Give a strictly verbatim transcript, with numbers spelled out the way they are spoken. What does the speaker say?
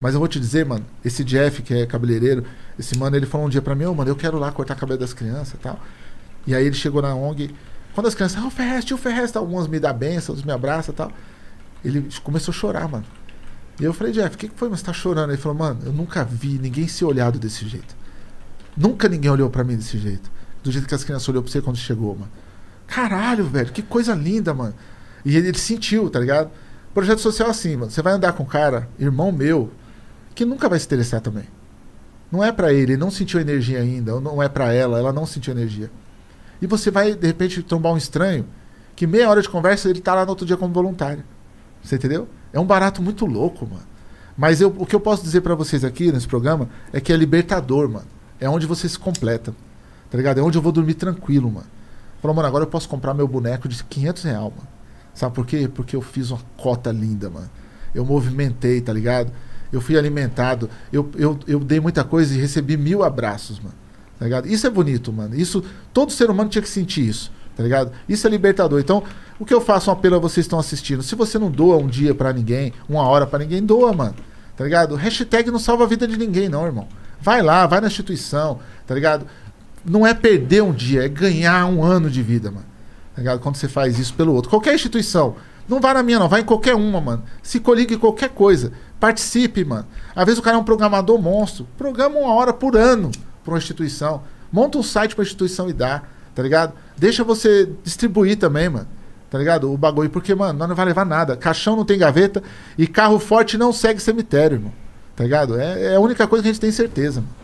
Mas eu vou te dizer, mano, esse Jeff, que é cabeleireiro, esse mano, ele falou um dia pra mim, ô, oh, mano, eu quero lá cortar cabelo das crianças e tal. E aí ele chegou na O N G, quando as crianças, ah, o Ferrez, tio Ferrez, tal, algumas me dão benção, outros me abraçam e tal. Ele começou a chorar, mano. E eu falei, Jeff, o que, que foi? Mas você tá chorando? Ele falou, mano, eu nunca vi ninguém ser olhado desse jeito. Nunca ninguém olhou pra mim desse jeito. Do jeito que as crianças olhou pra você quando chegou, mano. Caralho, velho, que coisa linda, mano. E ele, ele sentiu, tá ligado? Projeto social assim, mano. Você vai andar com um cara, irmão meu, que nunca vai se interessar também. Não é pra ele, ele não sentiu energia ainda. Ou não é pra ela, ela não sentiu energia. E você vai, de repente, trombar um estranho que meia hora de conversa ele tá lá no outro dia como voluntário. Você entendeu? É um barato muito louco, mano. Mas eu, o que eu posso dizer pra vocês aqui nesse programa é que é libertador, mano. É onde você se completa. Tá ligado? É onde eu vou dormir tranquilo, mano. Falou, mano, agora eu posso comprar meu boneco de quinhentos reais, mano. Sabe por quê? Porque eu fiz uma cota linda, mano. Eu movimentei, tá ligado? Eu fui alimentado. Eu, eu, eu dei muita coisa e recebi mil abraços, mano. Tá ligado? Isso é bonito, mano. Isso, todo ser humano tinha que sentir isso. Tá ligado? Isso é libertador. Então, o que eu faço um apelo a vocês que estão assistindo. Se você não doa um dia pra ninguém, uma hora pra ninguém, doa, mano. Tá ligado? Hashtag não salva a vida de ninguém, não, irmão. Vai lá, vai na instituição, tá ligado? Não é perder um dia, é ganhar um ano de vida, mano. Tá ligado? Quando você faz isso pelo outro. Qualquer instituição. Não vai na minha, não. Vai em qualquer uma, mano. Se coligue em qualquer coisa. Participe, mano. Às vezes o cara é um programador monstro. Programa uma hora por ano pra uma instituição. Monta um site pra instituição e dá. Tá ligado? Deixa você distribuir também, mano. Tá ligado? O bagulho. Porque, mano, nós não vai levar nada. Caixão não tem gaveta. E carro forte não segue cemitério, irmão. Tá ligado? É, é a única coisa que a gente tem certeza, mano.